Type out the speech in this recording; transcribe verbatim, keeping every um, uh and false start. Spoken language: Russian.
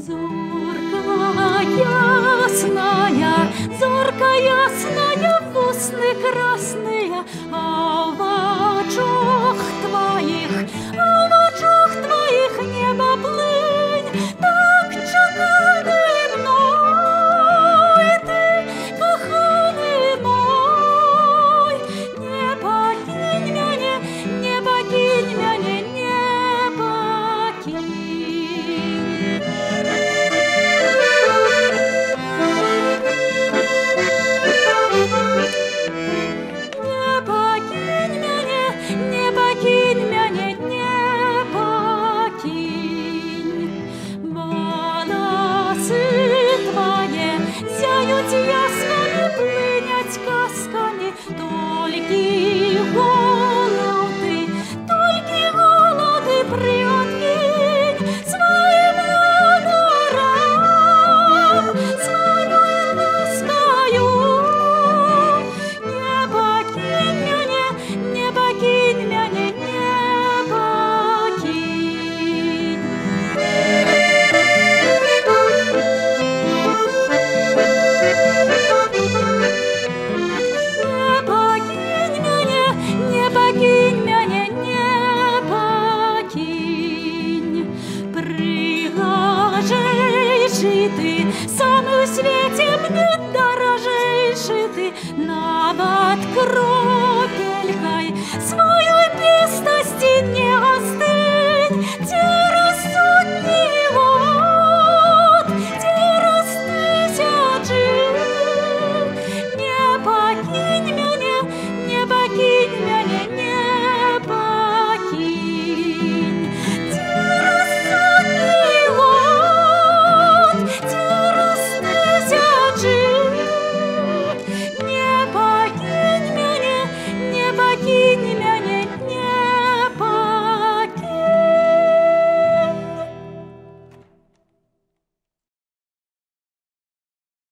Зорка ясная, зорка ясная, в усны красные, а в очах твоих, а в очах твоих небо плынь, так чеканий мной ты, коханий мой, не покинь меня, не покинь меня, не покинь. Не покинь меня, не покинь. Волосы твои зяють яснами, плинять казками, толькі голоди, толькі голоди приоткинь своїм honорам, своєю ласкою. Не покинь меня, не покинь меня, не покинь. Не покинь меня, не покинь меня, не покинь. Пригожейший ты, самый в свете мне дорожейший ты, навод кропелькой своей пестости не